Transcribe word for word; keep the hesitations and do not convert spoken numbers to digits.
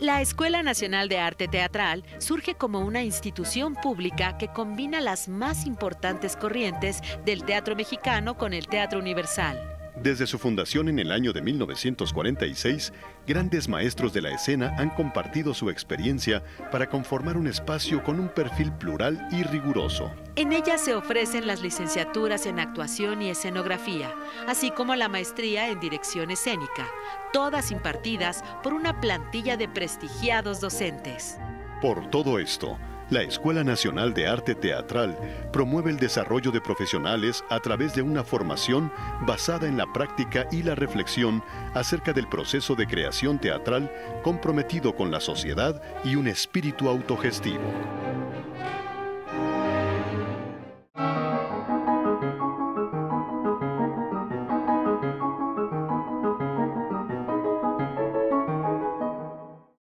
La Escuela Nacional de Arte Teatral surge como una institución pública que combina las más importantes corrientes del teatro mexicano con el teatro universal. Desde su fundación en el año de mil novecientos cuarenta y seis, grandes maestros de la escena han compartido su experiencia para conformar un espacio con un perfil plural y riguroso. En ella se ofrecen las licenciaturas en actuación y escenografía, así como la maestría en dirección escénica, todas impartidas por una plantilla de prestigiados docentes. Por todo esto, la Escuela Nacional de Arte Teatral promueve el desarrollo de profesionales a través de una formación basada en la práctica y la reflexión acerca del proceso de creación teatral comprometido con la sociedad y un espíritu autogestivo.